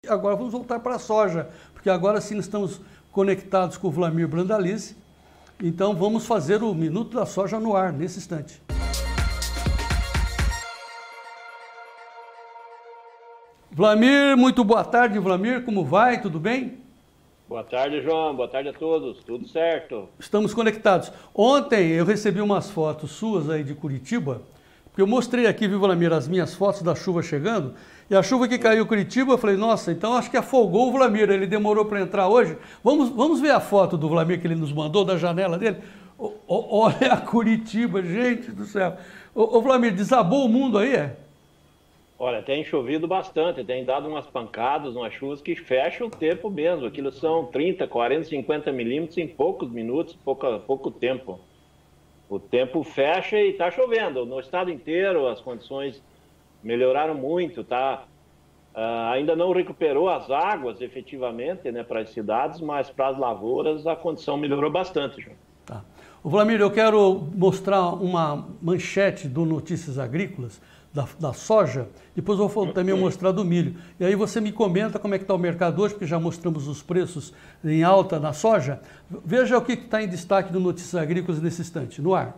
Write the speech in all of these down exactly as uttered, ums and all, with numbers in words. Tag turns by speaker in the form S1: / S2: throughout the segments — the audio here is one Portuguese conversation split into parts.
S1: Agora vamos voltar para a soja, porque agora sim estamos conectados com o Vlamir Brandalize. Então vamos fazer o Minuto da Soja no ar, nesse instante. Vlamir, muito boa tarde, Vlamir, como vai? Tudo bem?
S2: Boa tarde, João. Boa tarde a todos. Tudo certo.
S1: Estamos conectados. Ontem eu recebi umas fotos suas aí de Curitiba, porque eu mostrei aqui, viu, Vlamir, as minhas fotos da chuva chegando, e a chuva que caiu em Curitiba, eu falei, nossa, então acho que afogou o Vlamir, ele demorou para entrar hoje. Vamos, vamos ver a foto do Vlamir que ele nos mandou, da janela dele? O, o, olha a Curitiba, gente do céu. Ô, ô Vlamir, desabou o mundo aí, é?
S2: Olha, tem chovido bastante, tem dado umas pancadas, umas chuvas que fecham o tempo mesmo. Aquilo são trinta, quarenta, cinquenta milímetros em poucos minutos, pouca, pouco tempo. O tempo fecha e está chovendo. No estado inteiro as condições melhoraram muito, tá? Uh, ainda não recuperou as águas efetivamente, né, para as cidades, mas para as lavouras a condição melhorou bastante, João.
S1: Tá. O Vlamir, eu quero mostrar uma manchete do Notícias Agrícolas, da, da soja, depois eu vou também mostrar do milho. E aí você me comenta como é que está o mercado hoje, porque já mostramos os preços em alta na soja. Veja o que está em destaque do Notícias Agrícolas nesse instante, no ar.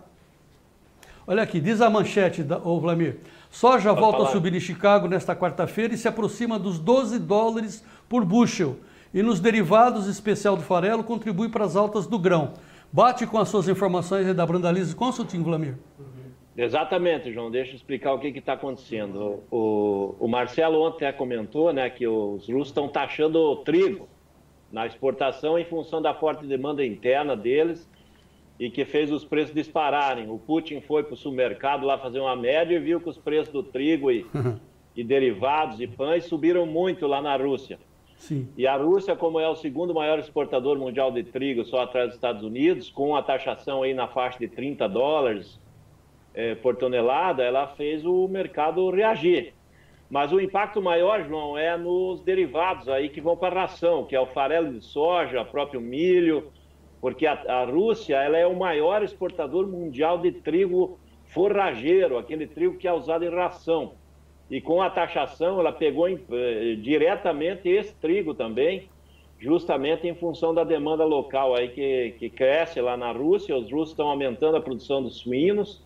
S1: Olha aqui, diz a manchete, da, ô Vlamir. Soja
S2: Pode
S1: volta
S2: falar.
S1: a subir em Chicago nesta quarta-feira e se aproxima dos doze dólares por bushel. E nos derivados, especial do farelo, contribui para as altas do grão. Bate com as suas informações aí da Brandalize Consulting, Vlamir.
S2: Exatamente, João. Deixa eu explicar o que está acontecendo. O, o Marcelo ontem comentou, né, que os russos estão taxando o trigo na exportação em função da forte demanda interna deles e que fez os preços dispararem. O Putin foi para o supermercado lá fazer uma média e viu que os preços do trigo e, e derivados e pães subiram muito lá na Rússia.
S1: Sim.
S2: E a Rússia, como é o segundo maior exportador mundial de trigo, só atrás dos Estados Unidos, com a taxação aí na faixa de trinta dólares é, por tonelada, ela fez o mercado reagir. Mas o impacto maior, João, é nos derivados aí que vão para a ração, que é o farelo de soja, o próprio milho, porque a, a Rússia ela é o maior exportador mundial de trigo forrageiro, aquele trigo que é usado em ração. E com a taxação, ela pegou em, eh, diretamente esse trigo também, justamente em função da demanda local aí que, que cresce lá na Rússia. Os russos estão aumentando a produção dos suínos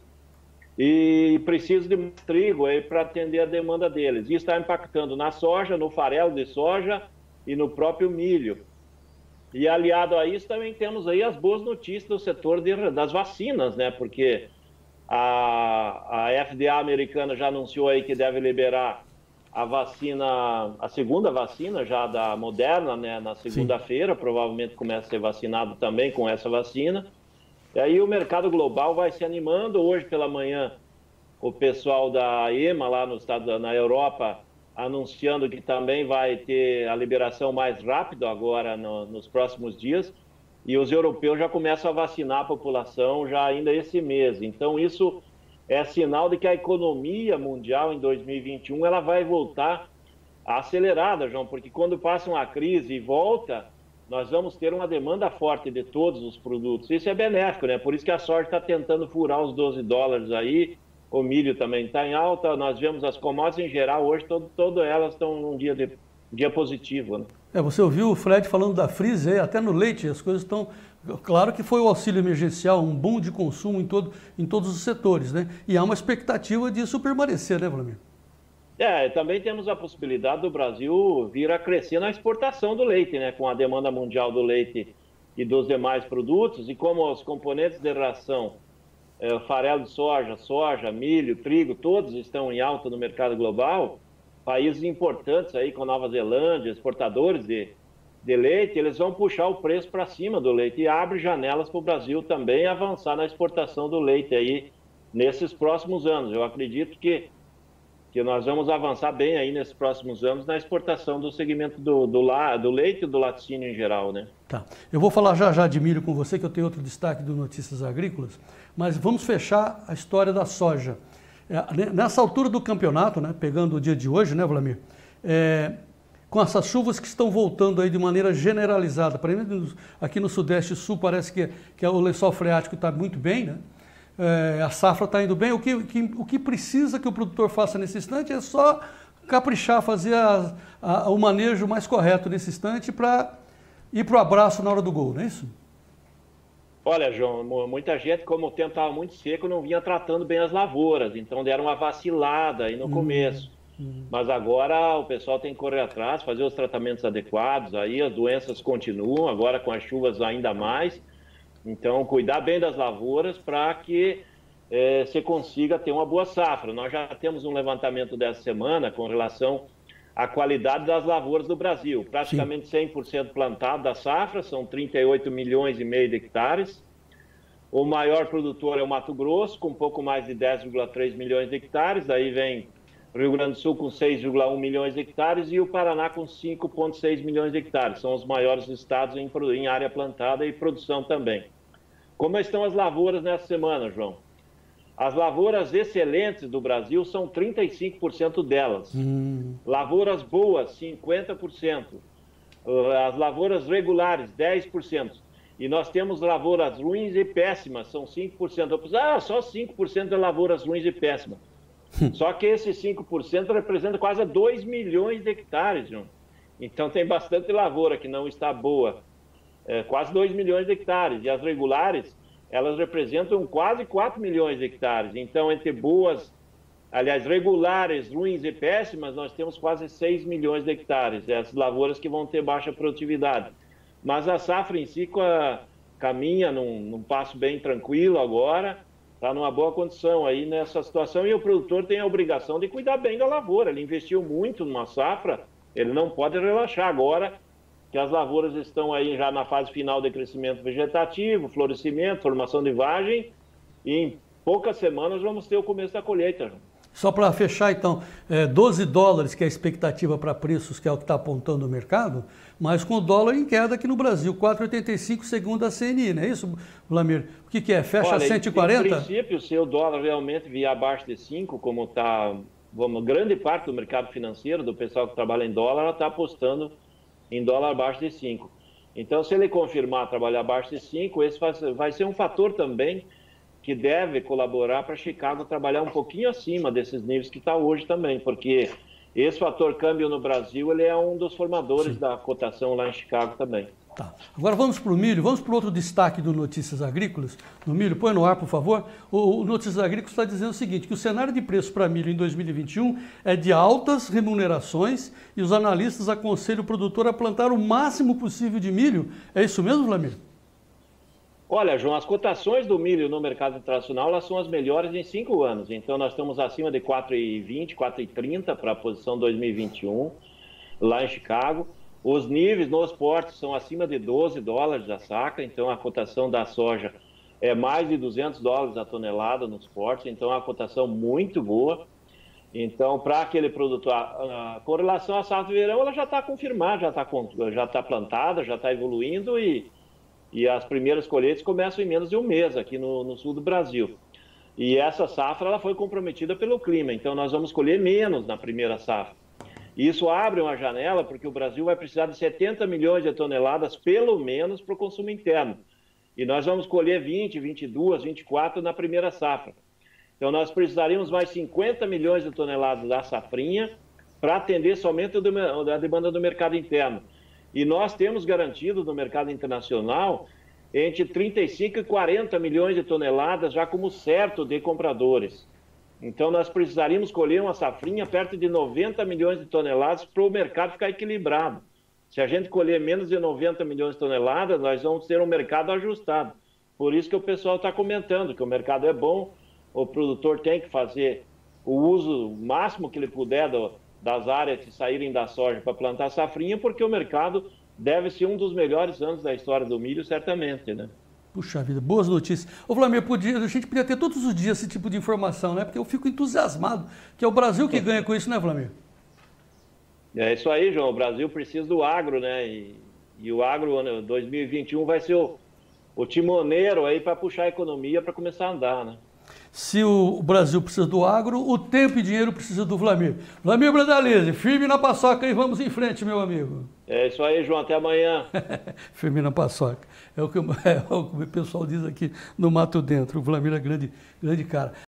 S2: e precisam de mais trigo aí para atender a demanda deles. Isso está impactando na soja, no farelo de soja e no próprio milho. E aliado a isso também temos aí as boas notícias do setor de, das vacinas, né? Porque a, a F D A americana já anunciou aí que deve liberar a vacina, a segunda vacina já da Moderna, né? Na segunda-feira, provavelmente começa a ser vacinado também com essa vacina. E aí o mercado global vai se animando. Hoje pela manhã, o pessoal da EMA lá no estado, na Europa, anunciando que também vai ter a liberação mais rápido agora no, nos próximos dias, e os europeus já começam a vacinar a população já ainda esse mês. Então isso é sinal de que a economia mundial em dois mil e vinte e um ela vai voltar acelerada, João, porque quando passa uma crise e volta, nós vamos ter uma demanda forte de todos os produtos. Isso é benéfico, né? Por isso que a soja está tentando furar os doze dólares aí. O milho também está em alta, nós vemos as commodities em geral, hoje todo, todas elas estão num dia, de, dia positivo. Né?
S1: É, você ouviu o Fred falando da Freeze, até no leite as coisas estão... Claro que foi o auxílio emergencial, um boom de consumo em, todo, em todos os setores, né? E há uma expectativa disso permanecer, né, Vlamir?
S2: É, também temos a possibilidade do Brasil vir a crescer na exportação do leite, né? Com a demanda mundial do leite e dos demais produtos, e como os componentes de ração, É, farelo de soja, soja, milho, trigo, todos estão em alta no mercado global. Países importantes aí, com Nova Zelândia, exportadores de, de leite, eles vão puxar o preço para cima do leite e abre janelas para o Brasil também avançar na exportação do leite aí nesses próximos anos. Eu acredito que, que nós vamos avançar bem aí nesses próximos anos na exportação do segmento do, do, la, do leite e do laticínio em geral, né?
S1: Tá. Eu vou falar já já de milho com você, que eu tenho outro destaque do Notícias Agrícolas, mas vamos fechar a história da soja. É, nessa altura do campeonato, né, pegando o dia de hoje, né, Vlamir, é, com essas chuvas que estão voltando aí de maneira generalizada, para mim, aqui no Sudeste e Sul parece que, que o lençol freático está muito bem, né? É, a safra está indo bem, o que, que, o que precisa que o produtor faça nesse instante é só caprichar, fazer a, a, o manejo mais correto nesse instante para ir para o abraço na hora do gol, não é isso?
S2: Olha, João, muita gente, como o tempo estava muito seco, não vinha tratando bem as lavouras, então deram uma vacilada aí no hum, começo. Hum. Mas agora o pessoal tem que correr atrás, fazer os tratamentos adequados, aí as doenças continuam, agora com as chuvas ainda mais. Então, cuidar bem das lavouras para que eh, você consiga ter uma boa safra. Nós já temos um levantamento dessa semana com relação à qualidade das lavouras do Brasil. Praticamente Sim. cem por cento plantado da safra, são trinta e oito milhões e meio de hectares. O maior produtor é o Mato Grosso, com um pouco mais de dez vírgula três milhões de hectares. Daí vem o Rio Grande do Sul com seis vírgula um milhões de hectares e o Paraná com cinco vírgula seis milhões de hectares. São os maiores estados em, em área plantada e produção também. Como estão as lavouras nessa semana, João? As lavouras excelentes do Brasil são trinta e cinco por cento delas. Hum. Lavouras boas, cinquenta por cento. As lavouras regulares, dez por cento. E nós temos lavouras ruins e péssimas, são cinco por cento. Ah, só cinco por cento de lavouras ruins e péssimas. Só que esses cinco por cento representa quase dois milhões de hectares, João. Então tem bastante lavoura que não está boa. É, quase dois milhões de hectares. E as regulares, elas representam quase quatro milhões de hectares. Então, entre boas, aliás, regulares, ruins e péssimas, nós temos quase seis milhões de hectares. Essas lavouras que vão ter baixa produtividade. Mas a safra em si caminha num, num passo bem tranquilo agora, está numa boa condição aí nessa situação. E o produtor tem a obrigação de cuidar bem da lavoura. Ele investiu muito numa safra, ele não pode relaxar agora, que as lavouras estão aí já na fase final de crescimento vegetativo, florescimento, formação de vagem, e em poucas semanas vamos ter o começo da colheita.
S1: Só para fechar, então, é doze dólares que é a expectativa para preços, que é o que está apontando o mercado, mas com o dólar em queda aqui no Brasil, quatro reais e oitenta e cinco centavos segundo a C N I, não é isso, Vlamir? O que, que é? Fecha Olha, cento e quarenta?
S2: Em princípio, se o dólar realmente vier abaixo de cinco, como está, grande parte do mercado financeiro, do pessoal que trabalha em dólar, ela está apostando em dólar abaixo de cinco. Então, se ele confirmar trabalhar abaixo de cinco, esse vai ser um fator também que deve colaborar para Chicago trabalhar um pouquinho acima desses níveis que está hoje também, porque esse fator câmbio no Brasil, ele é um dos formadores Sim. da cotação lá em Chicago também.
S1: Tá. Agora vamos para o milho, vamos para o outro destaque do Notícias Agrícolas. No milho, põe no ar, por favor. O, o Notícias Agrícolas está dizendo o seguinte, que o cenário de preço para milho em dois mil e vinte e um é de altas remunerações e os analistas aconselham o produtor a plantar o máximo possível de milho. É isso mesmo, Vlamir?
S2: Olha, João, as cotações do milho no mercado internacional, elas são as melhores em cinco anos. Então, nós estamos acima de quatro reais e vinte, quatro reais e trinta para a posição dois mil e vinte e um, lá em Chicago. Os níveis nos portos são acima de doze dólares a saca, então a cotação da soja é mais de duzentos dólares a tonelada nos portos, então é uma cotação muito boa. Então, para aquele produtor, a, a, com relação à safra de verão, ela já está confirmada, já está já tá plantada, já está evoluindo e, e as primeiras colheitas começam em menos de um mês aqui no, no sul do Brasil. E essa safra ela foi comprometida pelo clima, então nós vamos colher menos na primeira safra. Isso abre uma janela porque o Brasil vai precisar de setenta milhões de toneladas, pelo menos, para o consumo interno. E nós vamos colher vinte, vinte e dois, vinte e quatro na primeira safra. Então, nós precisaríamos mais cinquenta milhões de toneladas da safrinha para atender somente a demanda do mercado interno. E nós temos garantido no mercado internacional entre trinta e cinco e quarenta milhões de toneladas já como certo de compradores. Então, nós precisaríamos colher uma safrinha perto de noventa milhões de toneladas para o mercado ficar equilibrado. Se a gente colher menos de noventa milhões de toneladas, nós vamos ter um mercado ajustado. Por isso que o pessoal está comentando que o mercado é bom, o produtor tem que fazer o uso máximo que ele puder do, das áreas que saírem da soja para plantar safrinha, porque o mercado deve ser um dos melhores anos da história do milho, certamente, né?
S1: Puxa vida, boas notícias. Ô Vlamir, podia, a gente podia ter todos os dias esse tipo de informação, né? Porque eu fico entusiasmado, que é o Brasil que ganha com isso, né, Vlamir?
S2: É isso aí, João. O Brasil precisa do agro, né? E, e o agro dois mil e vinte e um vai ser o, o timoneiro aí para puxar a economia para começar a andar, né?
S1: Se o Brasil precisa do agro, o tempo e dinheiro precisa do Vlamir. Vlamir Brandalize, firme na paçoca e vamos em frente, meu amigo.
S2: É isso aí, João. Até amanhã.
S1: Firme na paçoca. É o, que, é o que o pessoal diz aqui no Mato Dentro. O Vlamir é grande, grande cara.